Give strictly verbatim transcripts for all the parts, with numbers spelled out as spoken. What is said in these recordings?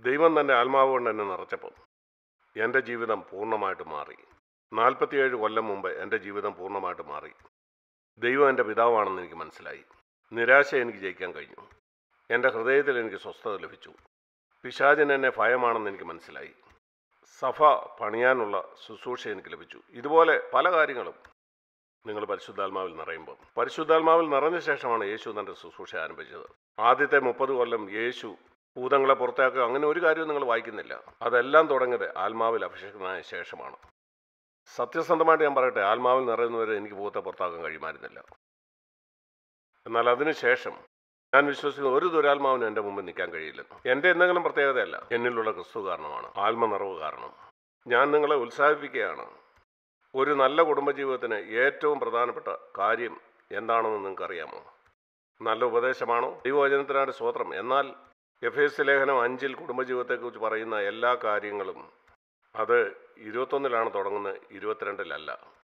ദൈവം തൻ്റെ ആത്മാവ് കൊണ്ട് എന്നെ നിറച്ചപ്പോൾ എൻ്റെ ജീവിതം പൂർണ്ണമായിട്ട് മാറി. നാൽപ്പത്തിയേഴ് കൊല്ലം മുമ്പ് എൻ്റെ ജീവിതം പൂർണ്ണമായിട്ട് മാറി. ദൈവം എൻ്റെ പിതാവാണെന്ന് എനിക്ക് മനസ്സിലായി. നിരാശ എനിക്ക് ജയിക്കാൻ കഴിഞ്ഞു. എൻ്റെ ഹൃദയത്തിൽ എനിക്ക് സ്വസ്ഥത ലഭിച്ചു. പിശാചിന് എന്നെ ഭയമാണെന്ന് എനിക്ക് മനസ്സിലായി. സഭ പണിയാനുള്ള ശുശ്രൂഷ എനിക്ക് ലഭിച്ചു. ഇതുപോലെ പല കാര്യങ്ങളും നിങ്ങൾ പരിശുദ്ധാത്മാവിൽ നിറയുമ്പോൾ, പരിശുദ്ധാത്മാവിൽ നിറഞ്ഞ ശേഷമാണ് യേശു തൻ്റെ ശുശ്രൂഷ ആരംഭിച്ചത്. ആദ്യത്തെ മുപ്പത് കൊല്ലം യേശു ഭൂതങ്ങളെ പുറത്താക്കുക അങ്ങനെ ഒരു കാര്യവും നിങ്ങൾ വായിക്കുന്നില്ല. അതെല്ലാം തുടങ്ങിയത് ആത്മാവിൽ അഭിഷേകമായ ശേഷമാണ്. സത്യസന്ധമായിട്ട് ഞാൻ പറയട്ടെ, ആത്മാവിൽ നിറയുന്നവരെ എനിക്ക് ഭൂതത്തെ പുറത്താക്കാൻ കഴിയുമായിരുന്നില്ല. എന്നാൽ അതിനുശേഷം ഞാൻ വിശ്വസിക്കുന്ന ഒരു ദുരാത്മാവിനും എൻ്റെ മുമ്പിൽ നിൽക്കാൻ കഴിയില്ല. എൻ്റെ എന്തെങ്കിലും പ്രത്യേകതയല്ല, എന്നിലുള്ള ക്രിസ്തു കാരണമാണ്, ആത്മനിറവ് കാരണം. ഞാൻ നിങ്ങളെ ഉത്സാഹിപ്പിക്കുകയാണ്. ഒരു നല്ല കുടുംബജീവിതത്തിന് ഏറ്റവും പ്രധാനപ്പെട്ട കാര്യം എന്താണെന്ന് നിങ്ങൾക്ക് അറിയാമോ? നല്ല ഉപദേശമാണോ? ദൈവവചനത്തിനാണ് സ്തോത്രം. എന്നാൽ എഫ് എസ് ലേഖനം അഞ്ചിൽ കുടുംബജീവിതത്തെക്കുറിച്ച് പറയുന്ന എല്ലാ കാര്യങ്ങളും അത് ഇരുപത്തൊന്നിലാണ് തുടങ്ങുന്നത്, ഇരുപത്തിരണ്ടിലല്ല.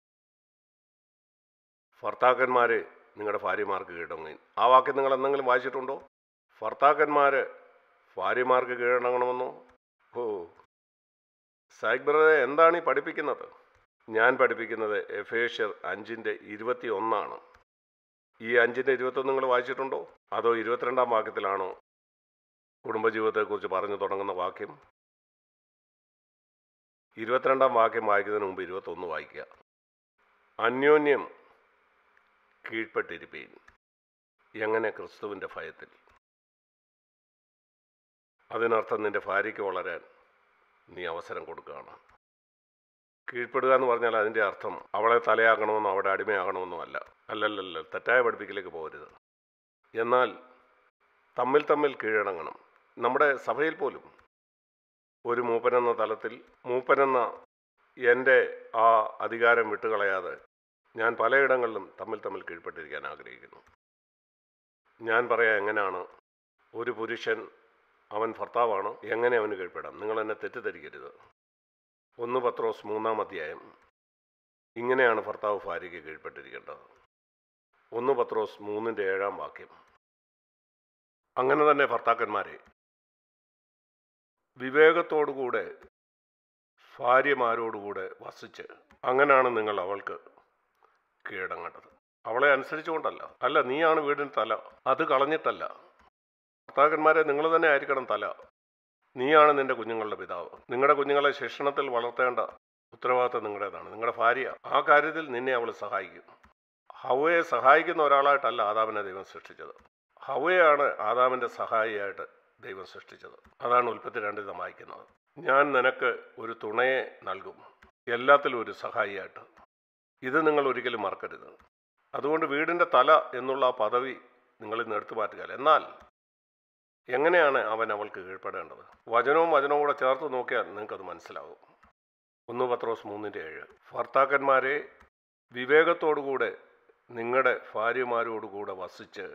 ഭർത്താക്കന്മാരെ നിങ്ങളുടെ ഭാര്യമാർക്ക് കീഴടങ്ങുകയും. ആ വാക്യം നിങ്ങൾ എന്തെങ്കിലും വായിച്ചിട്ടുണ്ടോ? ഭർത്താക്കന്മാർ ഭാര്യമാർക്ക് കീഴടങ്ങണമെന്നോ? ഓ സായിക് ബ്രദറെ, എന്താണ് ഈ പഠിപ്പിക്കുന്നത്? ഞാൻ പഠിപ്പിക്കുന്നത് എഫേഷ്യർ അഞ്ചിൻ്റെ ഇരുപത്തി ഒന്നാണ്. ഈ അഞ്ചിൻ്റെ ഇരുപത്തൊന്ന് നിങ്ങൾ വായിച്ചിട്ടുണ്ടോ? അതോ ഇരുപത്തിരണ്ടാം വാക്യത്തിലാണോ കുടുംബജീവിതത്തെക്കുറിച്ച് പറഞ്ഞു തുടങ്ങുന്ന വാക്യം? ഇരുപത്തിരണ്ടാം വാക്യം വായിക്കുന്നതിന് മുമ്പ് ഇരുപത്തൊന്ന് വായിക്കുക. അന്യോന്യം കീഴ്പ്പെട്ടിരിപ്പീൻ, എങ്ങനെ? ക്രിസ്തുവിൻ്റെ ഭയത്തിൽ. അതിനർത്ഥം നിന്റെ ഭാര്യയ്ക്ക് വളരാൻ നീ അവസരം കൊടുക്കുകയാണ്. കീഴ്പ്പെടുക എന്ന് പറഞ്ഞാൽ അതിൻ്റെ അർത്ഥം അവളെ തലയാകണമെന്നോ അവിടെ അടിമയാകണമെന്നോ അല്ല. അല്ലല്ലല്ല, തെറ്റായ പഠിപ്പിക്കലേക്ക് പോകരുത്. എന്നാൽ തമ്മിൽ തമ്മിൽ കീഴടങ്ങണം. നമ്മുടെ സഭയിൽ പോലും ഒരു മൂപ്പനെന്ന തലത്തിൽ മൂപ്പനെന്ന എൻ്റെ ആ അധികാരം വിട്ടുകളയാതെ ഞാൻ പലയിടങ്ങളിലും തമ്മിൽ തമ്മിൽ കീഴ്പ്പെട്ടിരിക്കാൻ ആഗ്രഹിക്കുന്നു. ഞാൻ പറയാം എങ്ങനെയാണ് ഒരു പുരുഷൻ, അവൻ ഭർത്താവാണ്, എങ്ങനെ അവന് കീഴ്പ്പെടാം? നിങ്ങൾ എന്നെ തെറ്റിദ്ധരിക്കരുത്. ഒന്ന് പത്രോസ് മൂന്നാം അധ്യായം, ഇങ്ങനെയാണ് ഭർത്താവ് ഭാര്യയ്ക്ക് കീഴ്പ്പെട്ടിരിക്കേണ്ടത്. ഒന്ന് പത്രോസ് മൂന്നിൻ്റെ ഏഴാം വാക്യം. അങ്ങനെ തന്നെ ഭർത്താക്കന്മാരെ വിവേകത്തോടുകൂടെ ഭാര്യമാരോടുകൂടെ വസിച്ച്, അങ്ങനെയാണ് നിങ്ങൾ അവൾക്ക് കീഴടങ്ങേണ്ടത്. അവളെ അനുസരിച്ചുകൊണ്ടല്ല. അല്ല, നീയാണ് വീടിന് തല, അത് കളഞ്ഞിട്ടല്ല. ഭർത്താക്കന്മാരെ നിങ്ങൾ തന്നെ ആയിരിക്കണം തല. നീയാണ് നിന്റെ കുഞ്ഞുങ്ങളുടെ പിതാവ്. നിങ്ങളുടെ കുഞ്ഞുങ്ങളെ ശിക്ഷണത്തിൽ വളർത്തേണ്ട ഉത്തരവാദിത്തം നിങ്ങളുടേതാണ്. നിങ്ങളുടെ ഭാര്യ ആ കാര്യത്തിൽ നിന്നെ അവൾ സഹായിക്കും. ഹവ്വയെ സഹായിക്കുന്ന ഒരാളായിട്ടല്ല ആദാമിനെ ദൈവം സൃഷ്ടിച്ചത്. ഹവ്വയാണ് ആദാമിൻ്റെ സഹായിയായിട്ട് ദൈവം സൃഷ്ടിച്ചത്. അതാണ് ഉൽപ്പത്തി രണ്ടിൽ നാം വായിക്കുന്നത്. ഞാൻ നിനക്ക് ഒരു തുണയെ നൽകും, എല്ലാത്തിലും ഒരു സഹായിയായിട്ട്. ഇത് നിങ്ങൾ ഒരിക്കലും മറക്കരുത്. അതുകൊണ്ട് വീടിൻ്റെ തല എന്നുള്ള ആ പദവി നിങ്ങളിൽ നിന്ന് എടുത്തു മാറ്റുക. എന്നാൽ എങ്ങനെയാണ് അവൻ അവൾക്ക് കീഴ്പ്പെടേണ്ടത്? വചനവും വചനവും കൂടെ ചേർത്ത് നോക്കിയാൽ നിങ്ങൾക്കത് മനസ്സിലാവും. ഒന്ന് പത്രോസ് മൂന്നിൻ്റെ ഏഴ്. ഭർത്താക്കന്മാരെ വിവേകത്തോടുകൂടെ നിങ്ങളുടെ ഭാര്യമാരോടുകൂടെ വസിച്ച്.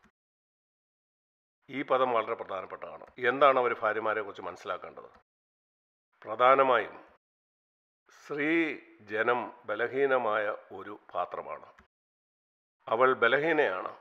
ഈ പദം വളരെ പ്രധാനപ്പെട്ടതാണ്. എന്താണ് അവർ ഭാര്യമാരെ കുറിച്ച് മനസ്സിലാക്കേണ്ടത്? പ്രധാനമായും സ്ത്രീ ജനം ബലഹീനമായ ഒരു പാത്രമാണ്. അവൾ ബലഹീനയാണ്.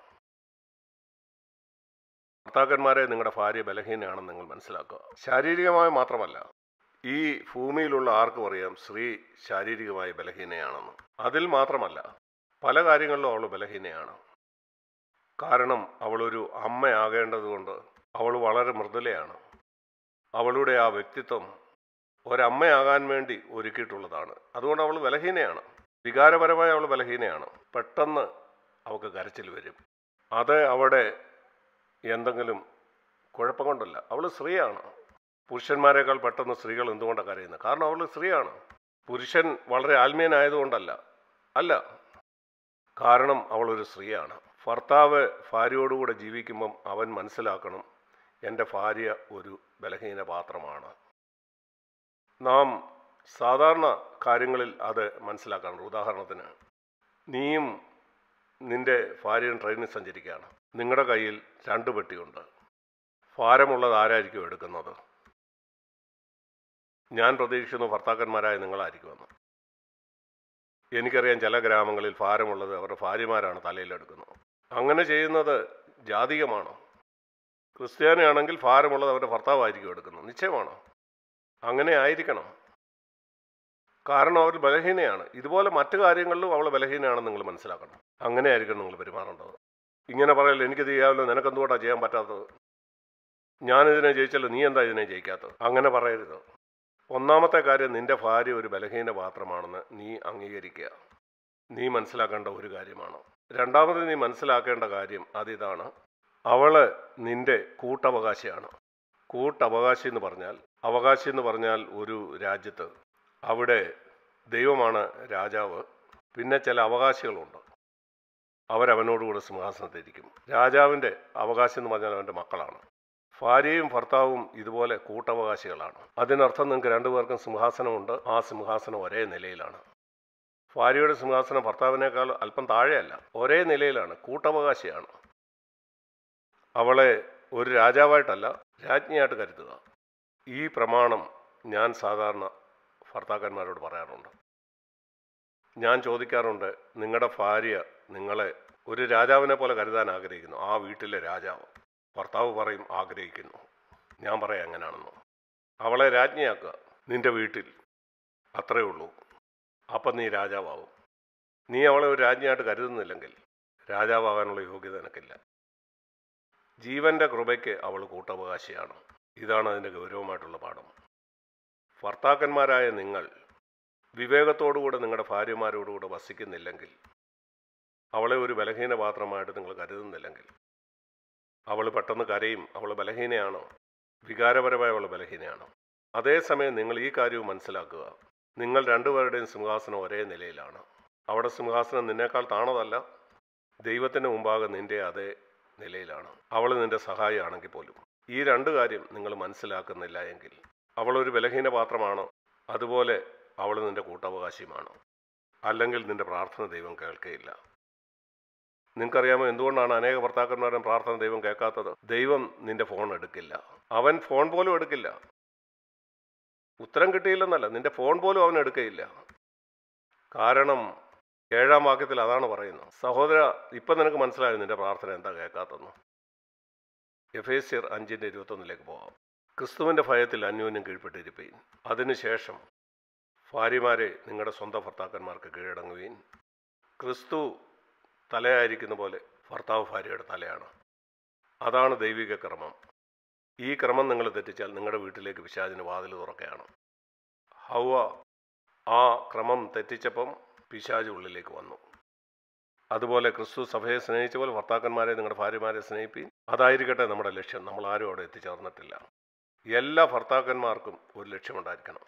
ഭർത്താക്കന്മാരെ നിങ്ങളുടെ ഭാര്യ ബലഹീനയാണെന്ന് നിങ്ങൾ മനസ്സിലാക്കുക. ശാരീരികമായി മാത്രമല്ല, ഈ ഭൂമിയിലുള്ള ആർക്കും അറിയാം സ്ത്രീ ശാരീരികമായി ബലഹീനയാണെന്ന്. അതിൽ മാത്രമല്ല, പല കാര്യങ്ങളിലും അവൾ ബലഹീനയാണ്. കാരണം അവളൊരു അമ്മയാകേണ്ടതുകൊണ്ട് അവൾ വളരെ മൃദുലയാണ്. അവളുടെ ആ വ്യക്തിത്വം ഒരമ്മയാകാൻ വേണ്ടി ഒരുക്കിയിട്ടുള്ളതാണ്. അതുകൊണ്ട് അവൾ ബലഹീനയാണ്. വികാരപരമായി അവൾ ബലഹീനയാണ്. പെട്ടെന്ന് അവൾക്ക് കരച്ചിൽ വരും. അത് അവിടെ എന്തെങ്കിലും കുഴപ്പം കൊണ്ടല്ല. അവൾ സ്ത്രീയാണ്. പുരുഷന്മാരെക്കാൾ പെട്ടെന്ന് സ്ത്രീകൾ എന്തുകൊണ്ടാണ് കരയുന്നത്? കാരണം അവൾ സ്ത്രീയാണ്. പുരുഷൻ വളരെ ആത്മീയനായതുകൊണ്ടല്ല, അല്ല, കാരണം അവളൊരു സ്ത്രീയാണ്. ഭർത്താവ് ഭാര്യയോടുകൂടെ ജീവിക്കുമ്പം അവൻ മനസ്സിലാക്കണം, എൻ്റെ ഭാര്യ ഒരു ബലഹീന പാത്രമാണ്. നാം സാധാരണ കാര്യങ്ങളിൽ അത് മനസ്സിലാക്കാറുണ്ട്. ഉദാഹരണത്തിന്, നീയും നിൻ്റെ ഭാര്യയും ട്രെയിനിൽ സഞ്ചരിക്കുകയാണ്. നിങ്ങളുടെ കയ്യിൽ രണ്ട് പെട്ടിയുണ്ട്. ഭാരമുള്ളത് ആരായിരിക്കും എടുക്കുന്നത്? ഞാൻ പ്രതീക്ഷിക്കുന്നു ഭർത്താക്കന്മാരായ നിങ്ങളായിരിക്കുമെന്ന്. എനിക്കറിയാം ചില ഗ്രാമങ്ങളിൽ ഭാരമുള്ളത് അവരുടെ ഭാര്യമാരാണ് തലയിലെടുക്കുന്നത്. അങ്ങനെ ചെയ്യുന്നത് ജാതികമാണ്. ക്രിസ്ത്യാനിയാണെങ്കിൽ ഭാരമുള്ളത് അവൻ്റെ ഭർത്താവായിരിക്കും എടുക്കുന്നത്. നിശ്ചയമാണോ? അങ്ങനെ ആയിരിക്കണം. കാരണം അവർ ബലഹീനയാണ്. ഇതുപോലെ മറ്റു കാര്യങ്ങളിലും അവൾ ബലഹീനയാണെന്ന് നിങ്ങൾ മനസ്സിലാക്കണം. അങ്ങനെ ആയിരിക്കണം നിങ്ങൾ പെരുമാറേണ്ടത്. ഇങ്ങനെ പറയല്ലോ, എനിക്ക് ചെയ്യാമല്ലോ, നിനക്കെന്തുകൊണ്ടാണ് ചെയ്യാൻ പറ്റാത്തത്, ഞാനിതിനെ ജയിച്ചല്ലോ, നീ എന്താ ഇതിനെ ജയിക്കാത്തത്, അങ്ങനെ പറയരുത്. ഒന്നാമത്തെ കാര്യം, നിന്റെ ഭാര്യ ഒരു ബലഹീന പാത്രമാണെന്ന് നീ അംഗീകരിക്കുക. നീ മനസ്സിലാക്കേണ്ട ഒരു കാര്യമാണ്. രണ്ടാമത് നീ മനസ്സിലാക്കേണ്ട കാര്യം അതിതാണ്, അവള് നിന്റെ കൂട്ടവകാശിയാണ്. കൂട്ടവകാശി എന്ന് പറഞ്ഞാൽ, അവകാശി എന്ന് പറഞ്ഞാൽ ഒരു രാജ്യത്ത് അവിടെ ദൈവമാണ് രാജാവ്, പിന്നെ ചില അവകാശികളുണ്ട്, അവരവനോടുകൂടെ സിംഹാസനത്തിരിക്കും. രാജാവിൻ്റെ അവകാശം എന്ന് പറഞ്ഞാൽ അവൻ്റെ മക്കളാണ്. ഭാര്യയും ഭർത്താവും ഇതുപോലെ കൂട്ടവകാശികളാണ്. അതിനർത്ഥം നിങ്ങൾക്ക് രണ്ടുപേർക്കും സിംഹാസനമുണ്ട്. ആ സിംഹാസനം ഒരേ നിലയിലാണ്. ഭാര്യയുടെ സിംഹാസനം ഭർത്താവിനേക്കാൾ അല്പം താഴെയല്ല, ഒരേ നിലയിലാണ്, കൂട്ടവകാശിയാണ്. അവളെ ഒരു രാജാവായിട്ടല്ല, രാജ്ഞിയായിട്ട് കരുതുക. ഈ പ്രമാണം ഞാൻ സാധാരണ ഭർത്താക്കന്മാരോട് പറയാറുണ്ട്. ഞാൻ ചോദിക്കാറുണ്ട്, നിങ്ങളുടെ ഭാര്യ നിങ്ങളെ ഒരു രാജാവിനെ പോലെ കരുതാൻ ആഗ്രഹിക്കുന്നു, ആ വീട്ടിലെ രാജാവ്. ഭർത്താവ് പറയും ആഗ്രഹിക്കുന്നു. ഞാൻ പറയാം എങ്ങനെയാണെന്ന്. അവളെ രാജ്ഞിയാക്കുക നിന്റെ വീട്ടിൽ, അത്രയേ ഉള്ളൂ. അപ്പം നീ രാജാവാകും. നീ അവളെ ഒരു രാജ്ഞിയായിട്ട് കരുതുന്നില്ലെങ്കിൽ രാജാവാകാനുള്ള യോഗ്യത നിനക്കില്ല. ജീവന്റെ കൃപയ്ക്ക് അവൾ കൂട്ടവകാശിയാണ്. ഇതാണ് അതിൻ്റെ ഗൗരവമായിട്ടുള്ള പാഠം. ഭർത്താക്കന്മാരായ നിങ്ങൾ വിവേകത്തോടുകൂടെ നിങ്ങളുടെ ഭാര്യമാരോടുകൂടെ വസിക്കുന്നില്ലെങ്കിൽ, അവളെ ഒരു ബലഹീന പാത്രമായിട്ട് നിങ്ങൾ കരുതുന്നില്ലെങ്കിൽ, അവൾ പെട്ടെന്ന് കരയും. അവൾ ബലഹീനയാണ്, വികാരപരമായ അവൾ ബലഹീനയാണ്. അതേസമയം നിങ്ങൾ ഈ കാര്യവും മനസ്സിലാക്കുക, നിങ്ങൾ രണ്ടുപേരുടെയും സിംഹാസനം ഒരേ നിലയിലാണ്. അവിടെ സിംഹാസനം നിന്നേക്കാൾ താണതല്ല, ദൈവത്തിന് മുമ്പാകെ നിന്റെ അതേ നിലയിലാണ്. അവൾ നിന്റെ സഹായിയാണെങ്കിൽ പോലും. ഈ രണ്ട് കാര്യം നിങ്ങൾ മനസ്സിലാക്കുന്നില്ല എങ്കിൽ, അവളൊരു ബലഹീന പാത്രമാണ്, അതുപോലെ അവൾ നിന്റെ കൂട്ടവകാശിയുമാണ്. അല്ലെങ്കിൽ നിന്റെ പ്രാർത്ഥന ദൈവം കേൾക്കുകയില്ല. നിങ്ങൾക്കറിയാമോ എന്തുകൊണ്ടാണ് അനേക ഭർത്താക്കന്മാരും പ്രാർത്ഥന ദൈവം കേൾക്കാത്തത്? ദൈവം നിന്റെ ഫോൺ എടുക്കില്ല. അവൻ ഫോൺ പോലും എടുക്കില്ല. ഉത്തരം കിട്ടിയില്ലെന്നല്ല, നിന്റെ ഫോൺ പോലും അവൻ എടുക്കുകയില്ല. കാരണം ഏഴാം വാക്യത്തിൽ അതാണ് പറയുന്നത്. സഹോദര, ഇപ്പം നിനക്ക് മനസ്സിലായോ നിന്റെ പ്രാർത്ഥന എന്താ കേൾക്കാത്തെന്ന്? എഫേസ്യർ അഞ്ചിൻ്റെ ഇരുപത്തൊന്നിലേക്ക് പോകാം. ക്രിസ്തുവിൻ്റെ ഭയത്തിൽ അന്യോന്യം കീഴ്പ്പെട്ടിരിപ്പീൻ. അതിനുശേഷം ഭാര്യമാരെ നിങ്ങളുടെ സ്വന്തം ഭർത്താക്കന്മാർക്ക് കീഴടങ്ങുകയും. ക്രിസ്തു തലയായിരിക്കുന്ന പോലെ ഭർത്താവ് ഭാര്യയുടെ തലയാണ്. അതാണ് ദൈവിക ക്രമം. ഈ ക്രമം നിങ്ങൾ തെറ്റിച്ചാൽ നിങ്ങളുടെ വീട്ടിലേക്ക് പിശാചിന് വാതിൽ തുറക്കുകയാണ്. ഹൗവ ആ ക്രമം തെറ്റിച്ചപ്പം പിശാച് ഉള്ളിലേക്ക് വന്നു. അതുപോലെ ക്രിസ്തു സഭയെ സ്നേഹിച്ച പോലെ ഭർത്താക്കന്മാരെ നിങ്ങളുടെ ഭാര്യമാരെ സ്നേഹിപ്പീൻ. അതായിരിക്കട്ടെ നമ്മുടെ ലക്ഷ്യം. നമ്മൾ ആരും അവിടെ എത്തിച്ചേർന്നിട്ടില്ല. എല്ലാ ഭർത്താക്കന്മാർക്കും ഒരു ലക്ഷ്യമുണ്ടായിരിക്കണം.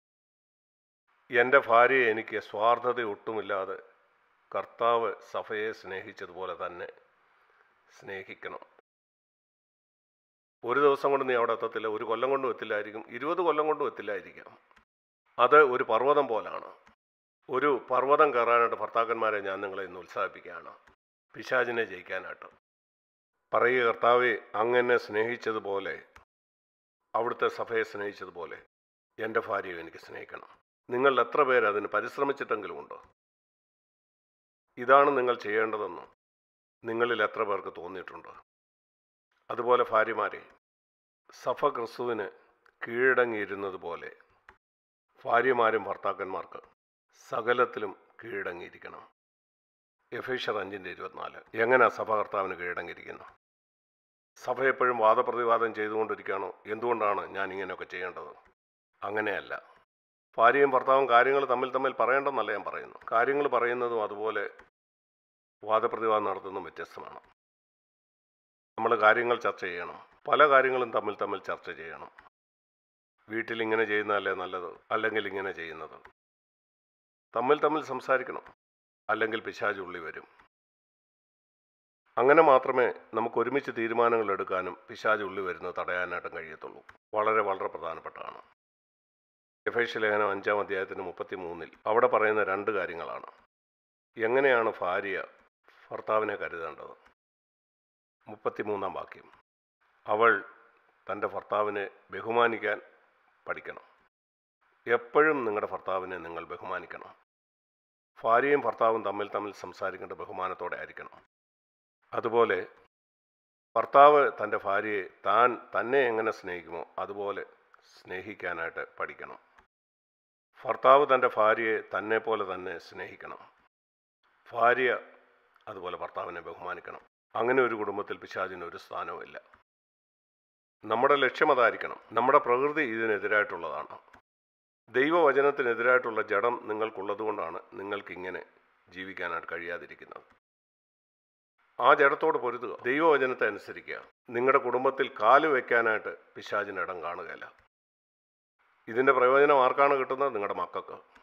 എൻ്റെ ഭാര്യയെ എനിക്ക് സ്വാർത്ഥത ഒട്ടുമില്ലാതെ കർത്താവ് സഭയെ സ്നേഹിച്ചതുപോലെ തന്നെ സ്നേഹിക്കണം. ഒരു ദിവസം കൊണ്ട് നീ അവിടെ എത്തത്തില്ല, ഒരു കൊല്ലം കൊണ്ടും എത്തില്ലായിരിക്കും, ഇരുപത് കൊല്ലം കൊണ്ടും എത്തില്ലായിരിക്കാം. അത് ഒരു പർവ്വതം പോലാണ്. ഒരു പർവ്വതം കയറാനായിട്ട് ഭർത്താക്കന്മാരെ ഞാൻ നിങ്ങളെ ഇന്ന് ഉത്സാഹിപ്പിക്കുകയാണ്, പിശാചിനെ ജയിക്കാനായിട്ട്. പറയുക, കർത്താവെ, അങ്ങനെ സ്നേഹിച്ചതുപോലെ, അവിടുത്തെ സഭയെ സ്നേഹിച്ചതുപോലെ എൻ്റെ ഭാര്യയെ എനിക്ക് സ്നേഹിക്കണം. നിങ്ങൾ എത്ര പേര് അതിന് പരിശ്രമിച്ചിട്ടെങ്കിലുമുണ്ടോ? ഇതാണ് നിങ്ങൾ ചെയ്യേണ്ടതെന്ന് നിങ്ങളിൽ എത്ര പേർക്ക് തോന്നിയിട്ടുണ്ട്? അതുപോലെ ഭാര്യമാരെ, സഭ ക്രിസ്തുവിന് കീഴടങ്ങിയിരുന്നത് പോലെ ഭാര്യമാരും ഭർത്താക്കന്മാർക്ക് സകലത്തിലും കീഴടങ്ങിയിരിക്കണം. എഫേസ്യർ അഞ്ചിൻ്റെ ഇരുപത്തിനാല്. എങ്ങനെയാ സഭ കർത്താവിന് കീഴടങ്ങിയിരിക്കുന്നു? സഭ എപ്പോഴും വാദപ്രതിവാദം ചെയ്തുകൊണ്ടിരിക്കുകയാണോ? എന്തുകൊണ്ടാണ് ഞാൻ ഇങ്ങനെയൊക്കെ ചെയ്യേണ്ടത്? അങ്ങനെയല്ല. ഭാര്യയും ഭർത്താവും കാര്യങ്ങൾ തമ്മിൽ തമ്മിൽ പറയേണ്ടെന്നല്ല ഞാൻ പറയുന്നു. കാര്യങ്ങൾ പറയുന്നതും അതുപോലെ വാദപ്രതിവാദം നടത്തുന്നതും വ്യത്യസ്തമാണ്. നമ്മൾ കാര്യങ്ങൾ ചർച്ച ചെയ്യണം. പല കാര്യങ്ങളും തമ്മിൽ തമ്മിൽ ചർച്ച ചെയ്യണം. വീട്ടിൽ ഇങ്ങനെ ചെയ്യുന്നതല്ലേ നല്ലത്, അല്ലെങ്കിൽ ഇങ്ങനെ ചെയ്യുന്നത്. തമ്മിൽ തമ്മിൽ സംസാരിക്കണം, അല്ലെങ്കിൽ പിശാച് ഉള്ളി വരും. അങ്ങനെ മാത്രമേ നമുക്ക് ഒരുമിച്ച് തീരുമാനങ്ങൾ എടുക്കാനും പിശാച് ഉള്ളി വരുന്നത് തടയാനായിട്ടും കഴിയത്തുള്ളൂ. വളരെ വളരെ പ്രധാനപ്പെട്ടതാണ്. എഫേസ്യ ലേഖനം അഞ്ചാം അധ്യായത്തിന് മുപ്പത്തി മൂന്നിൽ അവിടെ പറയുന്ന രണ്ട് കാര്യങ്ങളാണ്. എങ്ങനെയാണ് ഭാര്യ ഭർത്താവിനെ കരുതേണ്ടത്? മുപ്പത്തിമൂന്നാം വാക്യം, അവൾ തൻ്റെ ഭർത്താവിനെ ബഹുമാനിക്കാൻ പഠിക്കണം. എപ്പോഴും നിങ്ങളുടെ ഭർത്താവിനെ നിങ്ങൾ ബഹുമാനിക്കണം. ഭാര്യയും ഭർത്താവും തമ്മിൽ തമ്മിൽ സംസാരിക്കേണ്ട ബഹുമാനത്തോടെ ആയിരിക്കണം. അതുപോലെ ഭർത്താവ് തൻ്റെ ഭാര്യയെ താൻ തന്നെ എങ്ങനെ സ്നേഹിക്കുമോ അതുപോലെ സ്നേഹിക്കാനായിട്ട് പഠിക്കണം. ഭർത്താവ് തൻ്റെ ഭാര്യയെ തന്നെ പോലെ തന്നെ സ്നേഹിക്കണം. ഭാര്യ അതുപോലെ ഭർത്താവിനെ ബഹുമാനിക്കണം. അങ്ങനെ ഒരു കുടുംബത്തിൽ പിശാചിന് ഒരു സ്ഥാനവുമില്ല. നമ്മുടെ ലക്ഷ്യം അതായിരിക്കണം. നമ്മുടെ പ്രകൃതി ഇതിനെതിരായിട്ടുള്ളതാണ്. ദൈവവചനത്തിനെതിരായിട്ടുള്ള ജഡം നിങ്ങൾക്കുള്ളതുകൊണ്ടാണ് നിങ്ങൾക്കിങ്ങനെ ജീവിക്കാനായിട്ട് കഴിയാതിരിക്കുന്നത്. ആ ജഡത്തോട് പൊരുതുക, ദൈവവചനത്തെ അനുസരിക്കുക. നിങ്ങളുടെ കുടുംബത്തിൽ കാല് വയ്ക്കാനായിട്ട് പിശാചിന് ഇടം കാണുകയില്ല. ഇതിൻ്റെ പ്രയോജനം ആർക്കാണ് കിട്ടുന്നത്? നിങ്ങളുടെ മക്കൾക്ക്.